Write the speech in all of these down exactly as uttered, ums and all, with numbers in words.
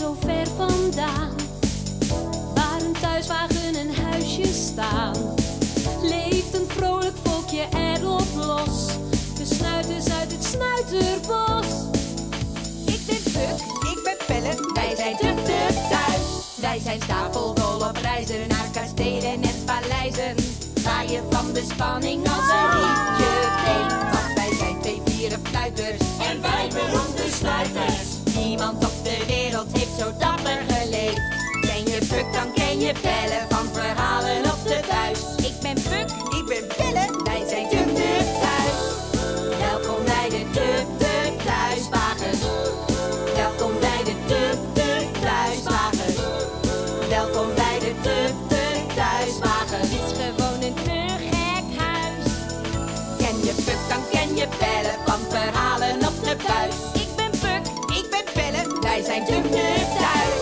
zo ver vandaan, waar een thuiswagen en huisje staan, leeft een vrolijk volkje erop los. De snuiters uit het snuiterbos. Ik ben Puk, ik ben Pelle, wij zijn terug thuis. Wij zijn stapeldol op reizen naar kastelen en paleizen, waar je van de spanning als een rietje weet. Want wij zijn twee vieren fluiters en wij beroemde snuiters. Niemand op de wereld heeft zo dapper geleefd. Ken je Puk, dan ken je Pelle van verhalen op de buis. Ik ben Puk, ik ben Pelle, wij zijn Tuk Tuk thuis. Welkom bij de Tuk Tuk thuiswagen. Welkom bij de Tuk Tuk thuiswagen. Welkom bij de Tuk Tuk thuiswagen. Het is gewoon een te gek huis. Ken je Puk, dan ken je Pelle van verhalen op de buis. Ik ben Puk, ik ben Pelle, wij zijn Tuk Tuk thuis.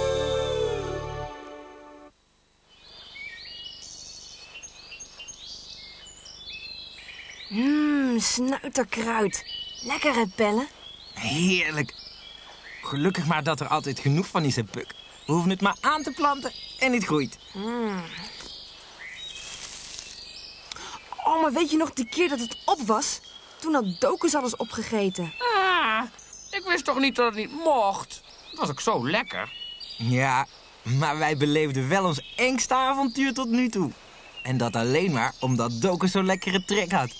Mmm, snuiterkruid. Lekker hè, Pelle? Heerlijk. Gelukkig maar dat er altijd genoeg van is, hè, Puk. We hoeven het maar aan te planten en het groeit. Mm. Oh, maar weet je nog die keer dat het op was? Toen had Dokus alles opgegeten. Ah, ik wist toch niet dat het niet mocht. Het was ook zo lekker. Ja, maar wij beleefden wel ons engste avontuur tot nu toe. En dat alleen maar omdat Dokus zo'n lekkere trek had.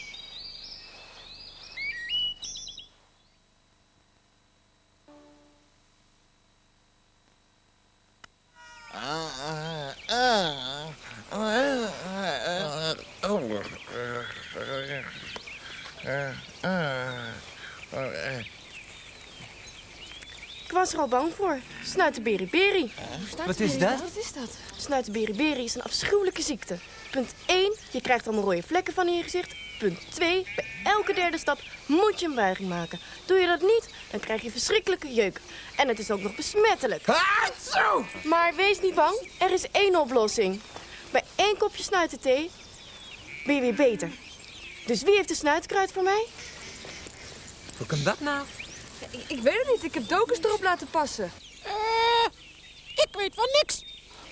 Ik was er al bang voor. Snuitenberiberi. Wat is dat? Wat is dat? Snuitenberiberi is een afschuwelijke ziekte. Punt één, je krijgt allemaal rode vlekken van in je gezicht. Punt twee, bij elke derde stap moet je een buiging maken. Doe je dat niet, dan krijg je verschrikkelijke jeuk. En het is ook nog besmettelijk. Ah, zo! Maar wees niet bang, er is één oplossing. Bij één kopje snuiterthee ben je weer beter. Dus wie heeft de snuitkruid voor mij? Hoe kan dat nou? Ik, ik weet het niet. Ik heb Dokus erop laten passen. Eh, ik weet van niks.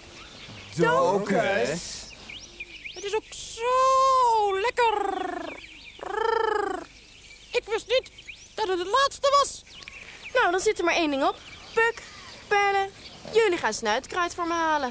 Dokus? Het is ook zo lekker. Ik wist niet dat het de laatste was. Nou, dan zit er maar één ding op. Puk, Pelle, jullie gaan snuitkruid voor me halen.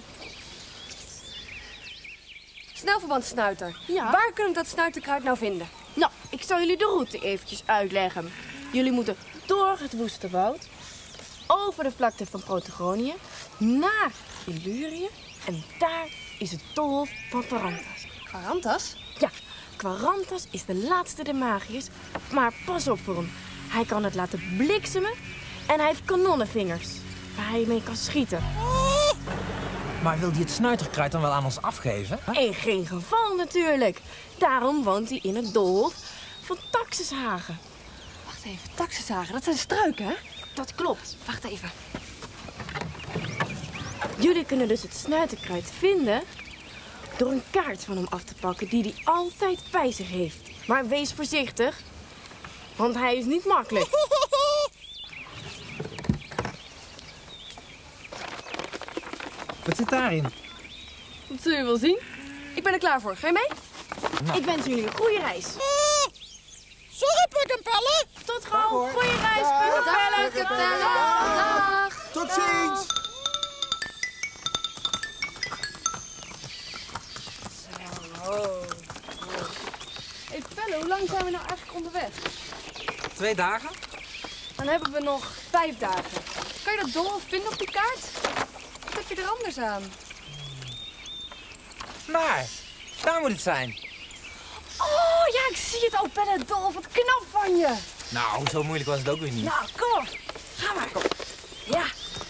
Snelverband snuiter. Ja? Waar kunnen we dat snuiterkruid nou vinden? Nou, ik zal jullie de route eventjes uitleggen. Jullie moeten door het woeste woud, over de vlakte van Protagonië, naar Illurië. En daar is het doolhof van Quarantas. Quarantas? Ja, Quarantas is de laatste der magiërs. Maar pas op voor hem. Hij kan het laten bliksemen en hij heeft kanonnenvingers waar hij mee kan schieten. Maar wil hij het snuiterkruid dan wel aan ons afgeven? Huh? In geen geval natuurlijk. Daarom woont hij in het doolhof van Taxishagen. Wacht even, taxenzagen, dat zijn struiken, hè? Dat klopt. Wacht even. Jullie kunnen dus het snuiterkruid vinden door een kaart van hem af te pakken die hij altijd bij zich heeft. Maar wees voorzichtig, want hij is niet makkelijk. Wat zit daarin? Dat zul je wel zien. Ik ben er klaar voor. Ga je mee? Ik wens jullie een goede reis. Sorry, Puk en Pelle. Tot gauw. Goede reis, Puk en Pelle. Puk en Pelle. Dag. Tot ziens! Hey Pelle, hoe lang zijn we nou eigenlijk onderweg? Twee dagen? Dan hebben we nog vijf dagen. Kan je dat doolhof vinden op die kaart? Wat heb je er anders aan? Maar, daar moet het zijn. Oh ja, ik zie het al, Pelle, doolhof. Wat knap van je. Nou, zo moeilijk was het ook weer niet. Nou, kom op. Ga maar. Kom. Ja.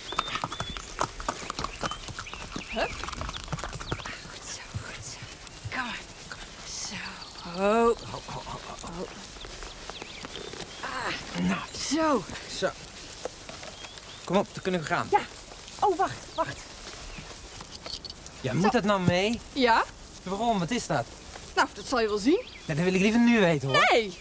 Hup. Goed zo, goed zo. Kom maar. Kom maar. Zo. Ho. Ho, ho, ho, ho, ho. Ah. Nou, Zo. zo. Kom op, dan kunnen we gaan. Ja. Oh, wacht, wacht. Ja, moet dat nou mee? Ja? Waarom? Wat is dat? Nou, dat zal je wel zien. Ja, dat wil ik liever nu weten, hoor. Nee.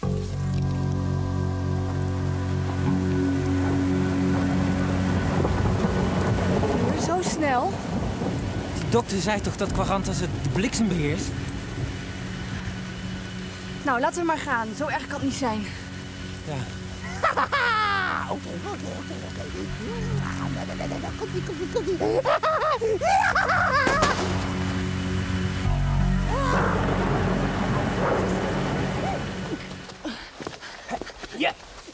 dokter zei toch dat Quarantas het de bliksem beheerst? Nou, laten we maar gaan. Zo erg kan het niet zijn. Ja. Ja.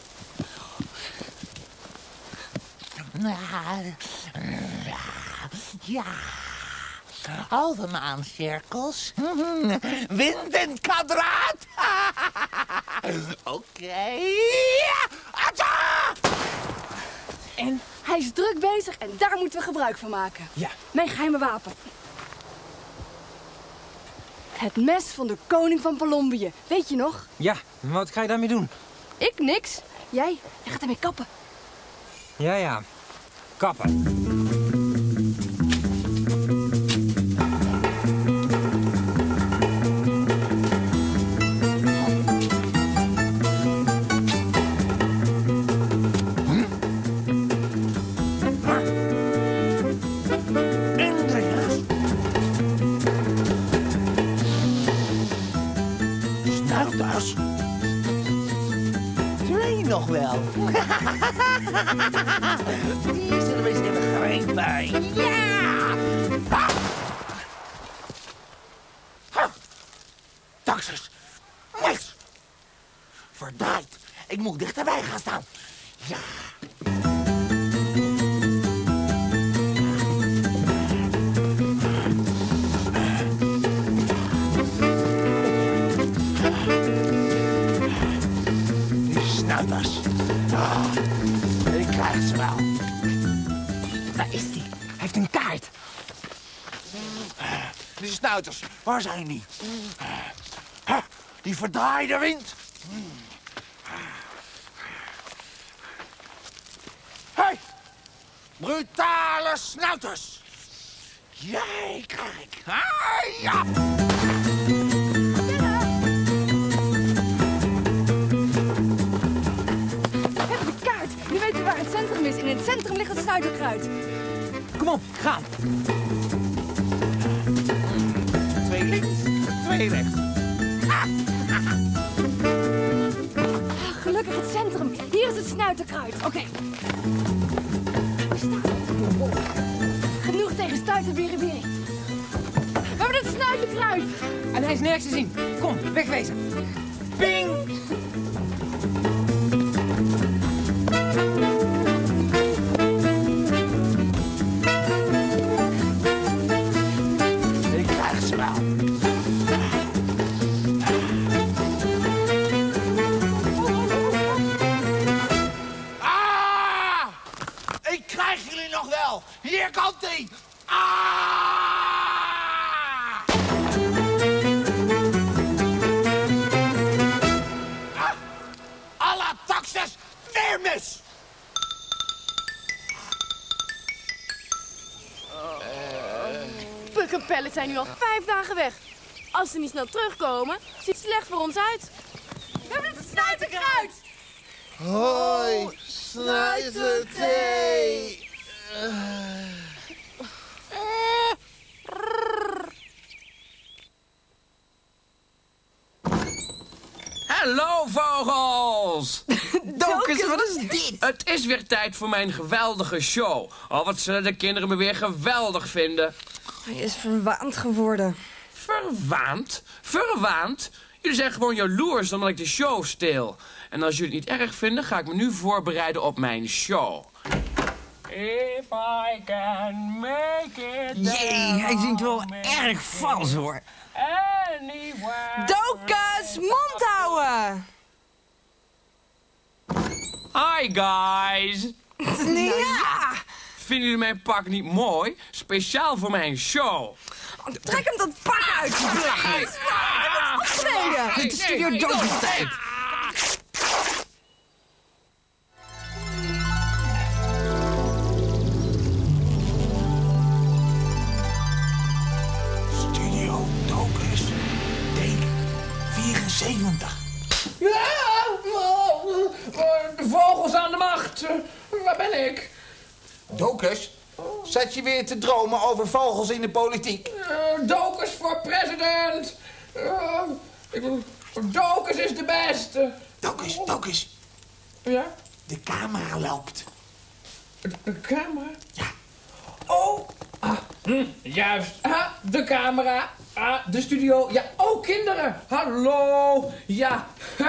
Ja. Halve maancirkels. Wind in het kwadraat. Oké. Okay. En? Hij is druk bezig en daar moeten we gebruik van maken. Ja. Mijn geheime wapen. Het mes van de koning van Palombië. Weet je nog? Ja, maar wat ga je daarmee doen? Ik niks. Jij? Jij gaat ermee kappen. Ja, ja. Kappen. Snuiters. Twee nog wel. Die zullen we eens even grijpen. Ja! Ah! Ha! Taxus. Niks. Verdraaid. Ik moet dichterbij gaan staan. Ja. Snuiters. Oh, ik krijg ze wel. Daar is hij. Hij heeft een kaart. Die snuiters, waar zijn die? Die verdraaide wind. Hey, brutale snuiters. Jij kijk. Ah, ja. Nu weten we waar het centrum is. In het centrum ligt het snuiterkruid. Kom op, gaan. Twee links, twee rechts. Gelukkig het centrum. Hier is het snuiterkruid. Oké. Okay. Genoeg tegen stuiterbiribiri. We hebben het snuiterkruid. En hij is nergens te zien. Kom, wegwezen. Ping! Ik krijg ze wel. Ah! Ik krijg jullie nog wel. Hier komt hij. Ah! Ah! Alla taxes, weer mis. Puk en Pellet zijn nu al vijf dagen weg. Als ze niet snel terugkomen, ziet het slecht voor ons uit. We hebben het snuiterkruid! Hoi, snuiterthee. Hallo, vogels! Dokus, wat is dit? Het is weer tijd voor mijn geweldige show. Oh, wat zullen de kinderen me weer geweldig vinden. Hij is verwaand geworden. Verwaand? Verwaand? Jullie zijn gewoon jaloers omdat ik de show steel. En als jullie het niet erg vinden, ga ik me nu voorbereiden op mijn show. If I can make it. Jee, hij zingt wel erg vals, hoor. Anywhere. Dokus, mond houden! Hi, guys. Ja! Vinden jullie mijn pak niet mooi? Speciaal voor mijn show. Trek hem dat pak uit, je belachelijk! Aftreden! Het is Studio Dokus tijd. Studio Dokus, take vierenzeventig. Ja, de vogels aan de macht. Waar ben ik? Dokus, zat je weer te dromen over vogels in de politiek? Uh, Dokers voor president. Uh, ik, Dokers is de beste. Dokers, Dokers. Ja? De camera loopt. De, de camera? Ja. Oh, ah, hm, juist. Ah, de camera. Ah, de studio. Ja, oh, kinderen. Hallo. Ja.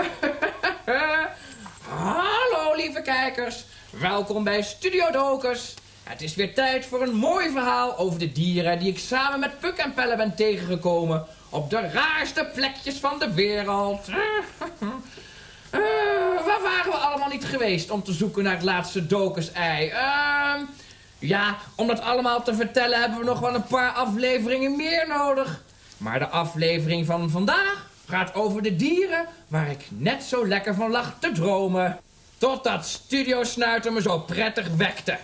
Hallo, lieve kijkers. Welkom bij Studio Dokers. Het is weer tijd voor een mooi verhaal over de dieren die ik samen met Puk en Pelle ben tegengekomen op de raarste plekjes van de wereld. Uh, waar waren we allemaal niet geweest om te zoeken naar het laatste Dokers-ei? Uh, ja, om dat allemaal te vertellen hebben we nog wel een paar afleveringen meer nodig. Maar de aflevering van vandaag gaat over de dieren waar ik net zo lekker van lag te dromen. Totdat Studio Snuiter me zo prettig wekte.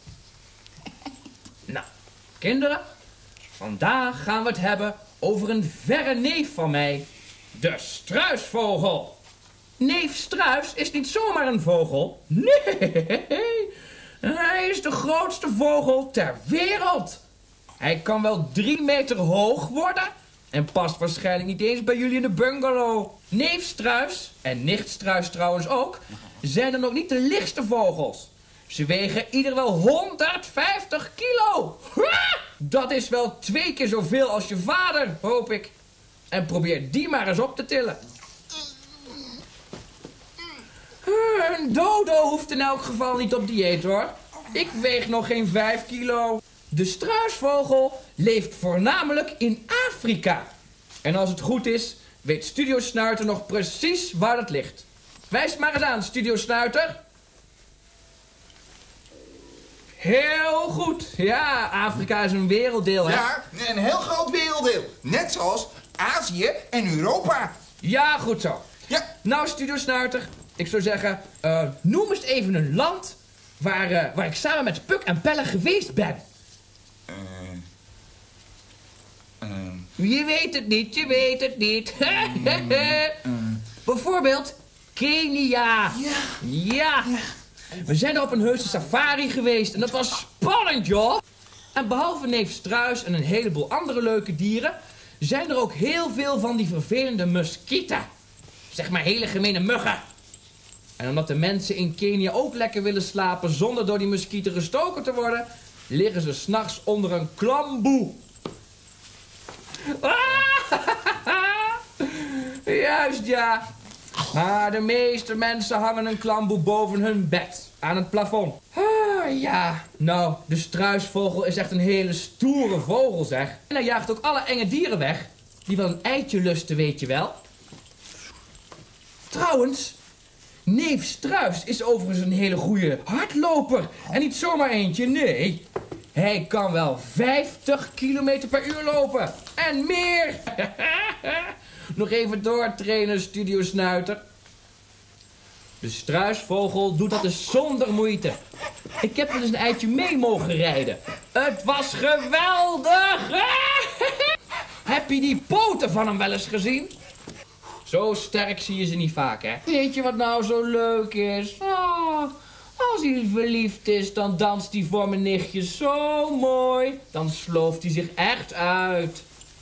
Nou, kinderen, vandaag gaan we het hebben over een verre neef van mij, de struisvogel. Neef Struis is niet zomaar een vogel. Nee, hij is de grootste vogel ter wereld. Hij kan wel drie meter hoog worden en past waarschijnlijk niet eens bij jullie in de bungalow. Neef Struis, en nicht Struis trouwens ook, zijn dan ook niet de lichtste vogels. Ze wegen ieder wel honderdvijftig kilo. Ha! Dat is wel twee keer zoveel als je vader, hoop ik. En probeer die maar eens op te tillen. Een dodo hoeft in elk geval niet op dieet, hoor. Ik weeg nog geen vijf kilo. De struisvogel leeft voornamelijk in Afrika. En als het goed is, weet Studio Snuiter nog precies waar dat ligt. Wijs maar eens aan, Studio Snuiter. Heel goed. Ja, Afrika is een werelddeel, hè? Ja, een heel groot werelddeel. Net zoals Azië en Europa. Ja, goed zo. Ja. Nou, Studio Snuiter, ik zou zeggen, uh, noem eens even een land waar, uh, waar ik samen met Puk en Pelle geweest ben. Uh, uh, je weet het niet, je weet het niet. uh, uh. Bijvoorbeeld Kenia. Ja. Ja. Ja. We zijn er op een heuse safari geweest en dat was spannend, joh. En behalve neef Struis en een heleboel andere leuke dieren, zijn er ook heel veel van die vervelende muskieten. Zeg maar hele gemene muggen. En omdat de mensen in Kenia ook lekker willen slapen zonder door die muskieten gestoken te worden, liggen ze 's nachts onder een klamboe. Ah, juist, ja. Maar de meeste mensen hangen een klamboe boven hun bed, aan het plafond. Ah, ja, nou, de struisvogel is echt een hele stoere vogel, zeg. En hij jaagt ook alle enge dieren weg, die wel een eitje lusten, weet je wel. Trouwens, neef Struis is overigens een hele goede hardloper. En niet zomaar eentje, nee. Hij kan wel vijftig kilometer per uur lopen. En meer. Nog even doortrainen, Studio Snuiter. De struisvogel doet dat dus zonder moeite. Ik heb wel eens een eitje mee mogen rijden. Het was geweldig. Heb je die poten van hem wel eens gezien? Zo sterk zie je ze niet vaak, hè? Weet je wat nou zo leuk is? Oh, als hij verliefd is, dan danst hij voor mijn nichtje zo mooi. Dan slooft hij zich echt uit.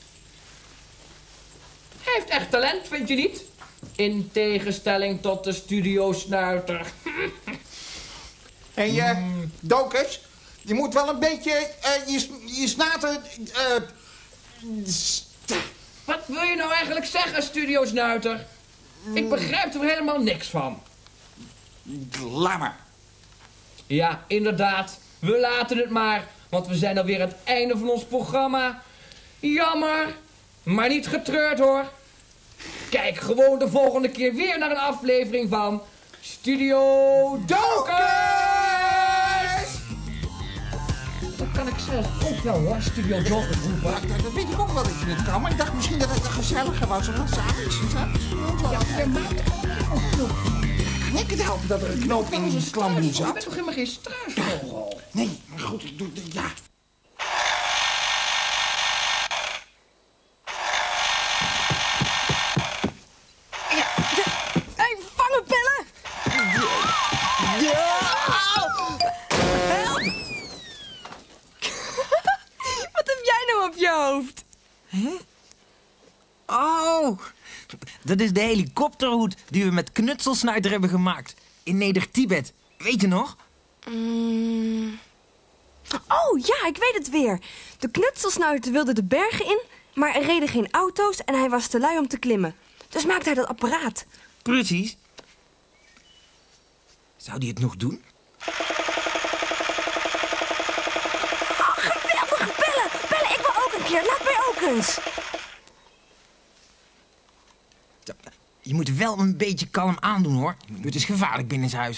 Hij heeft echt talent, vind je niet? In tegenstelling tot de Studio Snuiter. Hé, hey, uh, Dokers, je moet wel een beetje uh, je, je snaten... Uh, Wat wil je nou eigenlijk zeggen, Studio Snuiter? Ik begrijp er helemaal niks van. Laat maar. Ja, inderdaad. We laten het maar. Want we zijn alweer aan het einde van ons programma. Jammer. Maar niet getreurd, hoor. Kijk gewoon de volgende keer weer naar een aflevering van Studio Dokers! Dat kan ik zelf ook wel, hoor, Studio Dokers roepen. Ja, dat weet ik ook wel dat je het kan, maar ik dacht misschien dat het gezelliger was om dat samen te doen. Ja, jij maakt een knoop. Kan ik het helpen dat er een knoop in die klamboe Je zat? bent toch helemaal geen struisvogel? Nee, maar goed, ik doe het, ja. Hey, vangen, Pelle! Ja! Help! Dat is de helikopterhoed die we met Knutselsnuiter hebben gemaakt. In Neder-Tibet. Weet je nog? Mm. Oh, ja, ik weet het weer. De Knutselsnuiter wilde de bergen in, maar er reden geen auto's en hij was te lui om te klimmen. Dus maakte hij dat apparaat. Precies. Zou die het nog doen? Oh, geweldig! Bellen! Bellen, ik wil ook een keer. Laat mij ook eens. Je moet wel een beetje kalm aandoen, hoor. Het is gevaarlijk binnenshuis.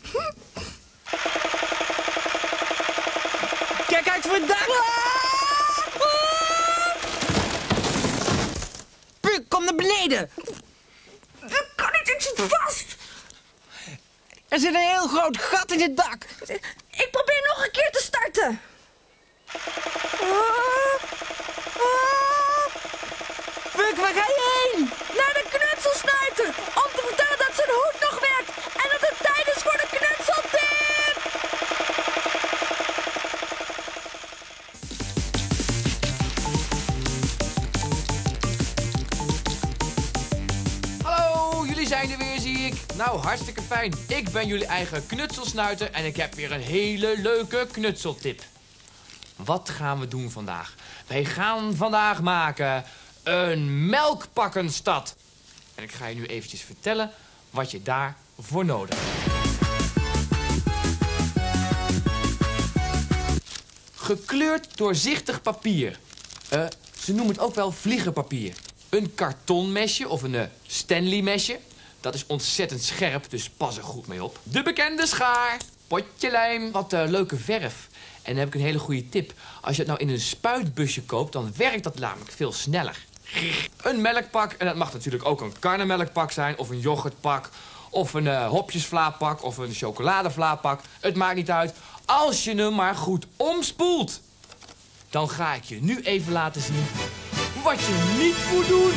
Kijk uit voor het dak! Puk, kom naar beneden! Ik kan niet, ik zit vast. Er zit een heel groot gat in het dak. Ik probeer nog een keer te starten. Puk, waar ga je heen? Naar de Knutselsnuiter. Om te vertellen dat zijn hoed nog werkt. En dat het tijd is voor de knutseltip. Hallo, jullie zijn er weer, zie ik. Nou, hartstikke fijn. Ik ben jullie eigen Knutselsnuiter en ik heb weer een hele leuke knutseltip. Wat gaan we doen vandaag? Wij gaan vandaag maken een melkpakkenstad. En ik ga je nu eventjes vertellen wat je daarvoor nodig hebt. Gekleurd doorzichtig papier. Uh, ze noemen het ook wel vliegerpapier. Een kartonmesje of een uh, Stanley mesje. Dat is ontzettend scherp, dus pas er goed mee op. De bekende schaar. Potje lijm. Wat uh, leuke verf. En dan heb ik een hele goede tip. Als je het nou in een spuitbusje koopt, dan werkt dat namelijk veel sneller. Een melkpak, en dat mag natuurlijk ook een karnemelkpak zijn, of een yoghurtpak, of een uh, hopjesvlaapak, of een chocoladevlaapak. Het maakt niet uit. Als je hem maar goed omspoelt. Dan ga ik je nu even laten zien wat je niet moet doen.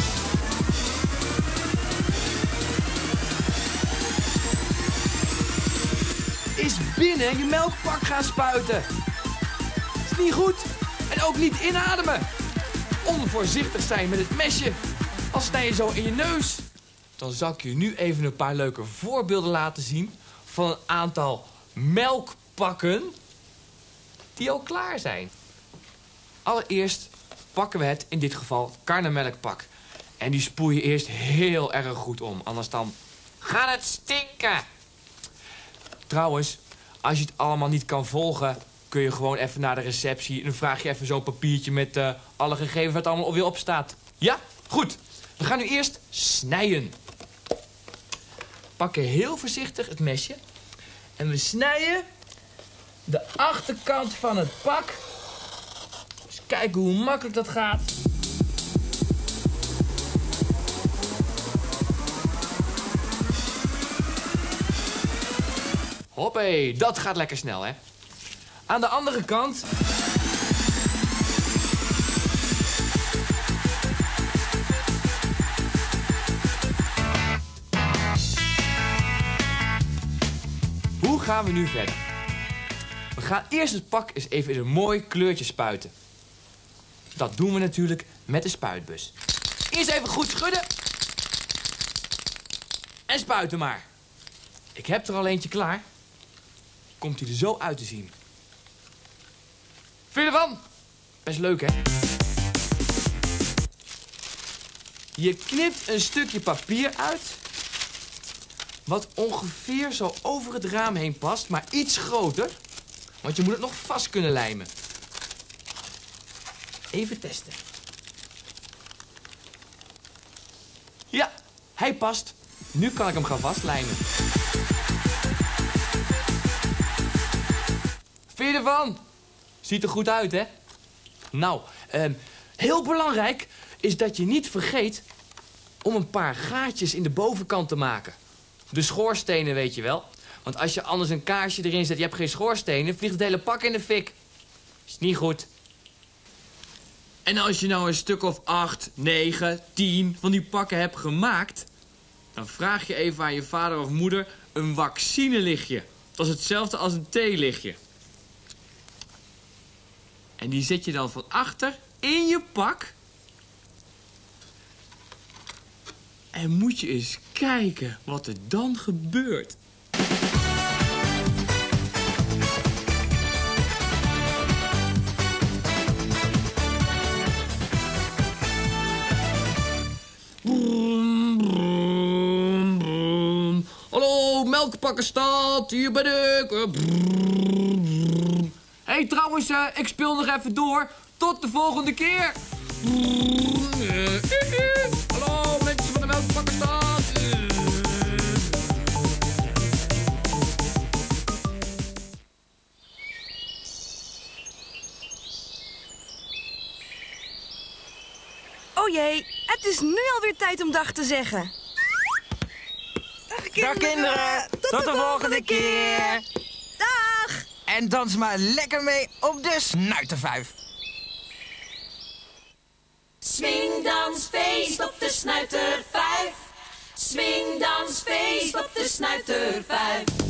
Is binnen je melkpak gaan spuiten. Is niet goed. En ook niet inademen. Onvoorzichtig zijn met het mesje. Al snij je zo in je neus. Dan zal ik je nu even een paar leuke voorbeelden laten zien van een aantal melkpakken die al klaar zijn. Allereerst pakken we het, in dit geval, karnemelkpak. En die spoel je eerst heel erg goed om. Anders dan gaat het stinken. Trouwens, als je het allemaal niet kan volgen, kun je gewoon even naar de receptie en dan vraag je even zo'n papiertje met uh, alle gegevens wat allemaal alweer op staat. Ja? Goed. We gaan nu eerst snijden. Pakken heel voorzichtig het mesje en we snijden de achterkant van het pak. Dus kijken hoe makkelijk dat gaat. Hoppé, dat gaat lekker snel, hè? Aan de andere kant. Hoe gaan we nu verder? We gaan eerst het pak eens even in een mooi kleurtje spuiten. Dat doen we natuurlijk met de spuitbus. Eerst even goed schudden. En spuiten maar. Ik heb er al eentje klaar. Komt hij er zo uit te zien. Vind je ervan? Best leuk, hè? Je knipt een stukje papier uit. Wat ongeveer zo over het raam heen past, maar iets groter. Want je moet het nog vast kunnen lijmen. Even testen. Ja, hij past. Nu kan ik hem gaan vastlijmen. Vind je ervan? Ziet er goed uit, hè? Nou, eh, heel belangrijk is dat je niet vergeet om een paar gaatjes in de bovenkant te maken. De schoorstenen, weet je wel. Want als je anders een kaarsje erin zet, je hebt geen schoorstenen, vliegt het hele pak in de fik. Is niet goed. En als je nou een stuk of acht, negen, tien van die pakken hebt gemaakt, dan vraag je even aan je vader of moeder een vaccinelichtje. Dat is hetzelfde als een theelichtje. En die zet je dan van achter in je pak. En moet je eens kijken wat er dan gebeurt. Brum, brum, brum. Hallo, Melkpakkenstad, hier ben ik. Hé, hey, trouwens, uh, ik speel nog even door. Tot de volgende keer. Hallo, mensen van de Melkpakkenstad. Oh jee, het is nu alweer tijd om dag te zeggen. Dag kinderen. Dag kinderen. Tot, Tot de, de volgende keer. Dag. En dans maar lekker mee op de Snuitervijf. Swingdansfeest op de Snuitervijf. Swingdansfeest op de Snuitervijf.